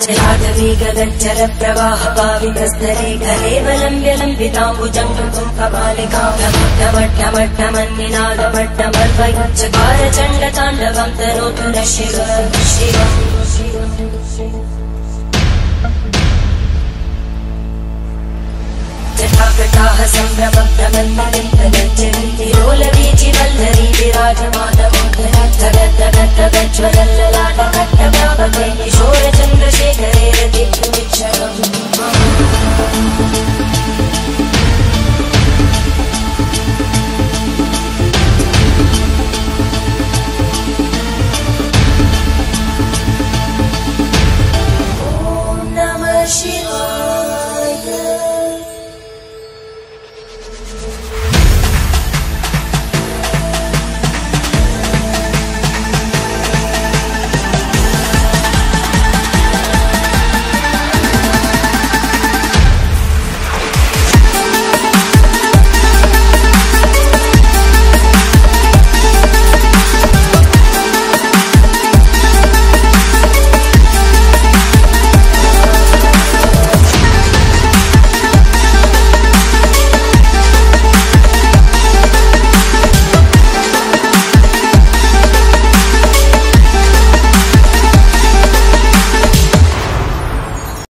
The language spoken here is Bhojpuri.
गगज्जल प्रवाह पावितस्तरे कलेवलम्ब्य लम्बिताम्बुजं कमालिकामट्टमट्टमन्निनादमट्टमर्वयुच्चकार चण्डताण्डवं तनोतु न शिव जटाकटाः सम्भ्रमभ्रमन्मलिन्तगज्जन्ति लोलवीचि वल्लरी विराजमानमोदरज्ज्वलल्ललाटकट्टभावके किशोरज